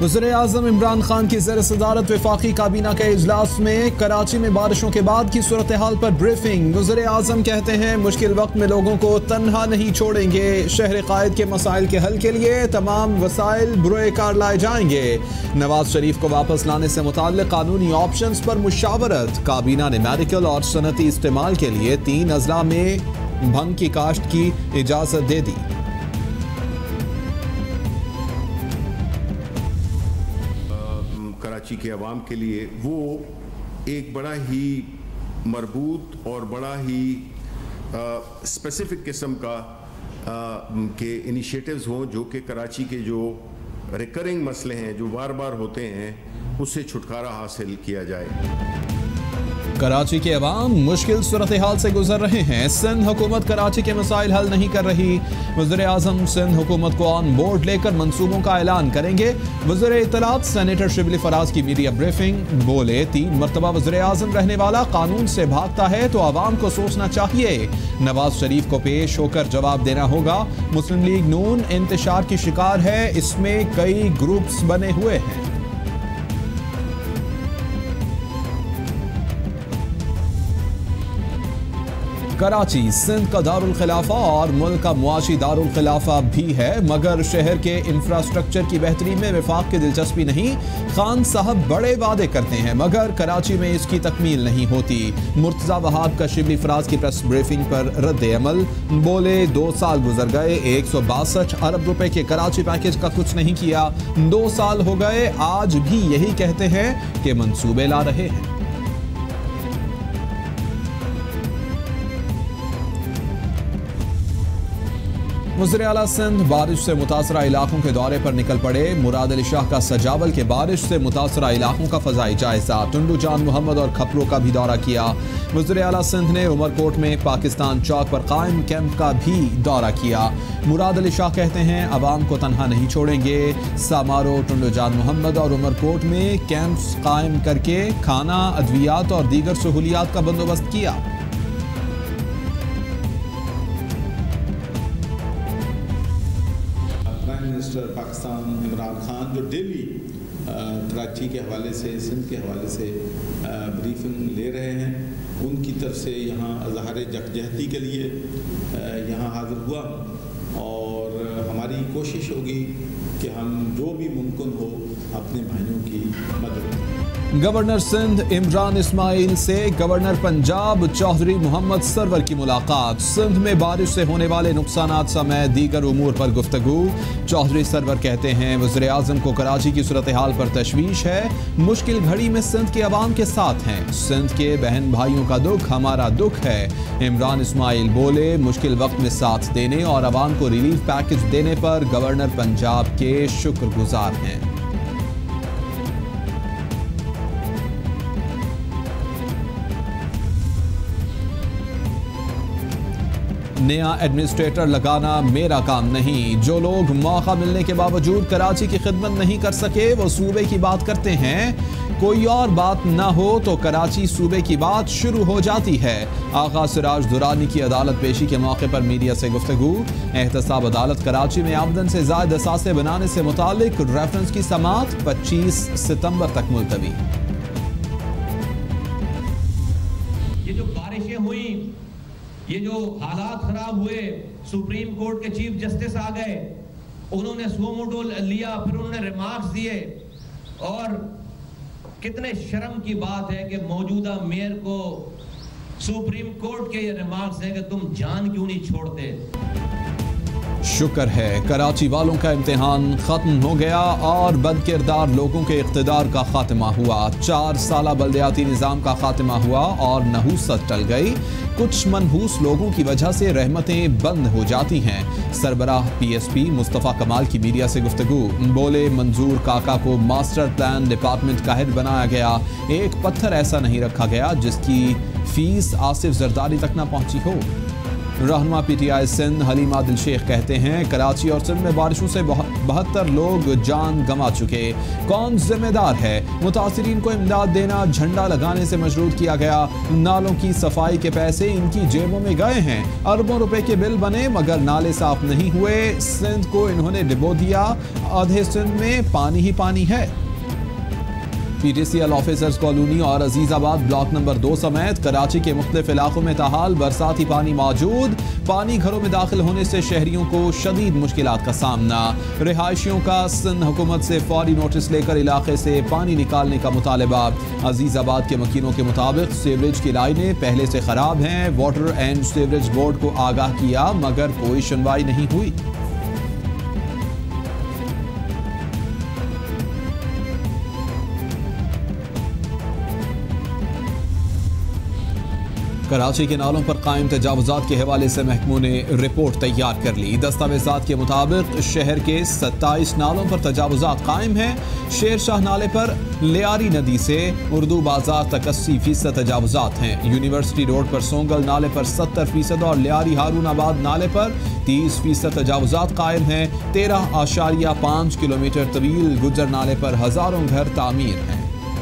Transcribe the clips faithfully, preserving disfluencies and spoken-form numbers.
वज़ीर-ए-आज़म इमरान खान की ज़ेर सदारत वफाकी काबीना के इजलास में कराची में बारिशों के बाद की सूरत हाल पर ब्रीफिंग। वज़ीर-ए-आज़म कहते हैं मुश्किल वक्त में लोगों को तन्हा नहीं छोड़ेंगे। शहर कायद के मसाइल के हल के लिए तमाम वसाइल बुरे कार लाए जाएंगे। नवाज शरीफ को वापस लाने से मुताल्लिक़ कानूनी ऑप्शंस पर मुशावरत। काबीना ने मेडिकल और सनती इस्तेमाल के लिए तीन अजला में भंग की काश्त की इजाज़त दे दी। कराची के अवाम के लिए वो एक बड़ा ही मरबूत और बड़ा ही स्पेसिफिक किस्म का आ, के इनिशिएटिव्स हों जो कि कराची के जो रिकरिंग मसले हैं जो बार बार होते हैं उससे छुटकारा हासिल किया जाए। कराची के अवाम मुश्किल सूरत हाल से गुजर रहे हैं। सिंध हुकूमत कराची के मसाइल हल नहीं कर रही। वज़ीर-ए-आज़म सिंध हुकूमत को ऑन बोर्ड लेकर मंसूबों का ऐलान करेंगे। वज़ीर इत्तलात सेनेटर शिबली फराज की मीडिया ब्रीफिंग। बोले तीन मरतबा वज़ीर-ए-आज़म रहने वाला कानून से भागता है तो आवाम को सोचना चाहिए। नवाज शरीफ को पेश होकर जवाब देना होगा। मुस्लिम लीग नून इंतशार की शिकार है, इसमें कई ग्रुप्स बने हुए हैं। कराची सिंध का दारुल खिलाफा और मुल्क का मुआशी दारुल खिलाफा भी है, मगर शहर के इंफ्रास्ट्रक्चर की बेहतरी में वफाक की दिलचस्पी नहीं। खान साहब बड़े वादे करते हैं मगर कराची में इसकी तकमील नहीं होती। मुर्तज़ा वहाब का शिबली फराज की प्रेस ब्रीफिंग पर रद्द अमल। बोले दो साल गुजर गए, एक सौ बासठ अरब रुपए के कराची पैकेज का कुछ नहीं किया। दो साल हो गए, आज भी यही कहते हैं कि मंसूबे ला रहे हैं। वज़ीर आला सिंध बारिश से मुतासरा इलाकों के दौरे पर निकल पड़े। मुराद अली शाह का सजावल के बारिश से मुतासरा इलाकों का फजाई जायजा। टुंडू जान मोहम्मद और खपरों का भी दौरा किया। वज़ीर आला सिंध ने उमरकोट में पाकिस्तान चौक पर कायम कैंप का भी दौरा किया। मुराद अली शाह कहते हैं अवाम को तनहा नहीं छोड़ेंगे। सामारो, टुंडू जान मोहम्मद और उमरकोट में कैंप्स कायम करके खाना, अद्वियात और दीगर सहूलियात का बंदोबस्त किया। मिनिस्टर पाकिस्तान इमरान खान जो डेली कराची के हवाले से, सिंध के हवाले से ब्रीफिंग ले रहे हैं, उनकी तरफ से यहाँ अज़हार यकजहती के लिए यहाँ हाज़िर हुआ और हमारी कोशिश होगी कि हम जो भी मुमकिन हो अपने भाइयों की मदद करें। गवर्नर सिंध इमरान इस्माइल से गवर्नर पंजाब चौधरी मोहम्मद सरवर की मुलाकात। सिंध में बारिश से होने वाले नुकसानात समेत दीगर उमूर पर गुफ्तगू। चौधरी सरवर कहते हैं वज़ीर आज़म को कराची की सूरत हाल पर तशवीश है। मुश्किल घड़ी में सिंध के अवाम के साथ हैं। सिंध के बहन भाइयों का दुख हमारा दुख है। इमरान इस्माइल बोले मुश्किल वक्त में साथ देने और अवाम को रिलीफ पैकेज देने पर गवर्नर पंजाब के शुक्रगुजार हैं। नया एडमिनिस्ट्रेटर लगाना मेरा काम नहीं। जो लोग मौका मिलने के बावजूद कराची की खिदमत नहीं कर सके वो सूबे की बात करते हैं। कोई और बात ना हो तो कराची सूबे की बात शुरू हो जाती है। आगा सिराज दुरानी की अदालत पेशी के मौके पर मीडिया से गुफ्तगू। एहतसाब अदालत कराची में आमदन से ज़ायद असासे बनाने से मुतालिक रेफरेंस की समाअत पच्चीस सितंबर तक मुलतवी। ये जो बारिशें हुई, ये जो हालात खराब हुए, सुप्रीम कोर्ट के चीफ जस्टिस आ गए, उन्होंने सुमोटो लिया, फिर उन्होंने रिमार्क्स दिए और कितने शर्म की बात है कि मौजूदा मेयर को सुप्रीम कोर्ट के ये रिमार्क्स हैं कि तुम जान क्यों नहीं छोड़ते। शुक्र है कराची वालों का इम्तिहान खत्म हो गया और बदकिरदार लोगों के इख्तिदार का खात्मा हुआ। चार साला बल्दियाती निज़ाम का खात्मा हुआ और नहूसत टल गई। कुछ मनहूस लोगों की वजह से रहमतें बंद हो जाती हैं। सरबराह P S P Mustafa Kamal की मीडिया से गुफ्तगू। बोले मंजूर काका को मास्टर प्लान डिपार्टमेंट का हेड बनाया गया। एक पत्थर ऐसा नहीं रखा गया जिसकी फीस आसिफ जरदारी तक ना पहुंची हो। रहनुमा पीटीआई सिंध हलीमा दिल शेख कहते हैं कराची और सिंध में बारिशों से बहत्तर लोग जान गंवा चुके, कौन जिम्मेदार है? मुतासिरीन को इमदाद देना झंडा लगाने से मजबूर किया गया। नालों की सफाई के पैसे इनकी जेबों में गए हैं। अरबों रुपए के बिल बने मगर नाले साफ नहीं हुए। सिंध को इन्होंने डिबो दिया, आधे सिंध में पानी ही पानी है। पीटीसीएल ऑफिसर्स कॉलोनी और अजीजाबाद ब्लॉक नंबर दो समेत कराची के मुख्तलिफ इलाकों में ताहाल बरसाती पानी मौजूद। पानी घरों में दाखिल होने से शहरियों को शदीद मुश्किलात का सामना। रिहायशियों का सिंध हुकूमत से फौरी नोटिस लेकर इलाके से पानी निकालने का मुतालबा। अजीजाबाद के मकीनों के मुताबिक सीवरेज की लाइनें पहले से खराब हैं। वाटर एंड सीवरेज बोर्ड को आगाह किया मगर कोई सुनवाई नहीं हुई। कराची के नालों पर कायम तजावुजात के हवाले से महकमों ने रिपोर्ट तैयार कर ली। दस्तावेजात के मुताबिक शहर के सत्ताईस नालों पर तजावुजात कायम हैं। शेर शाह नाले पर लियारी नदी से उर्दू बाजार तक अस्सी फीसद तजावुजात हैं। यूनिवर्सिटी रोड पर सोंगल नाले पर सत्तर फीसद और लियारी हारूनाबाद नाले पर तीस फीसद तजावुजात कायम हैं। तेरह आशारिया पाँच किलोमीटर तवील गुजर नाले पर हजारों घर तामीर हैं।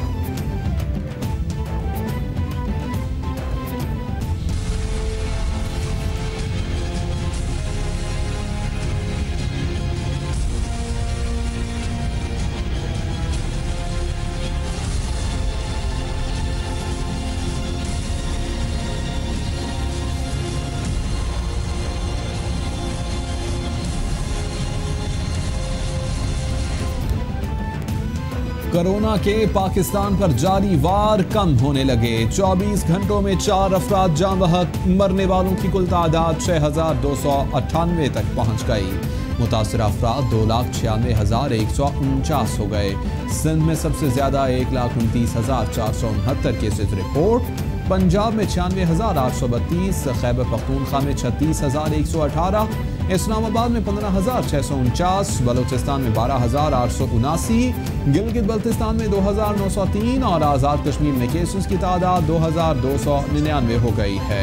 कोरोना के पाकिस्तान पर जारी वार कम होने लगे। चौबीस घंटों में चार अफराद जान बहक, मरने वालों की कुल तादाद छः हजार दो सौ अट्ठानवे तक पहुँच गई। मुतासर अफराद दो लाख छियानवे हजार एक सौ उनचास हो गए। सिंध में सबसे ज्यादा एक लाख उनतीस हजार चार सौ उनहत्तर केसेज रिपोर्ट। पंजाब में छियानवे हजार आठ सौ बत्तीस, खैबर पख्तूनख्वा में छत्तीस हजार एक सौ अठारह, इस्लामाबाद में पंद्रह हजार छः सौ उनचास, बलोचिस्तान में बारह हजार आठ सौ उनासी, गिलगित बल्तिस्तान में दो हजार नौ सौ तीन और आज़ाद कश्मीर में केसेस की तादाद दो हजार दो सौ निन्यानवे हो गई है।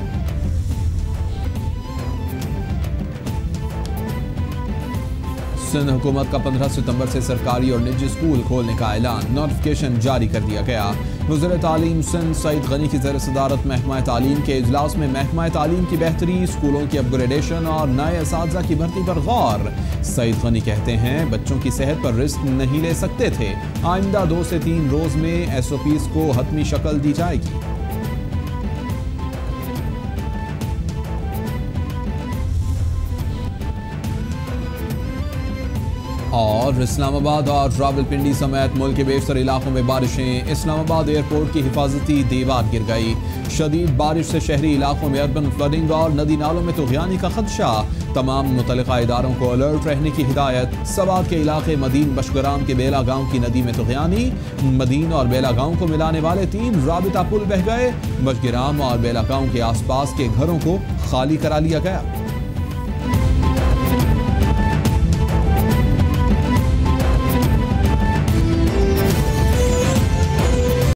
सिंध हुकूमत का पंद्रह सितंबर से सरकारी और निजी स्कूल खोलने का ऐलान, नोटिफिकेशन जारी कर दिया गया। वज़ीर तालीम सिंध सईद गनी की ज़ेर सदारत महकमा तालीम के इजलास में महकमा तालीम की बेहतरी, स्कूलों की अपग्रेडेशन और नए असातिज़ा की भर्ती पर गौर। सईद गनी कहते हैं बच्चों की सेहत पर रिस्क नहीं ले सकते थे। आइंदा दो से तीन रोज में एस ओ पीज़ को हतमी शक्ल दी जाएगी। और इस्लामाबाद और रावलपिंडी समेत मुल्क के बेशतर इलाकों में बारिशें। इस्लामाबाद एयरपोर्ट की हिफाजती दीवार गिर गई। शदीद बारिश से शहरी इलाकों में अर्बन फ्लडिंग और नदी नालों में तुग़यानी का खदशा। तमाम मुतल्लिका इदारों को अलर्ट रहने की हिदायत। सवात के इलाके मदीन बशगराम के बेला गांव की नदी में तुग़यानी। मदीन और बेला गांव को मिलाने वाले तीन राबिता पुल बह गए। बशगराम और बेला गांव के आसपास के घरों को खाली करा लिया गया।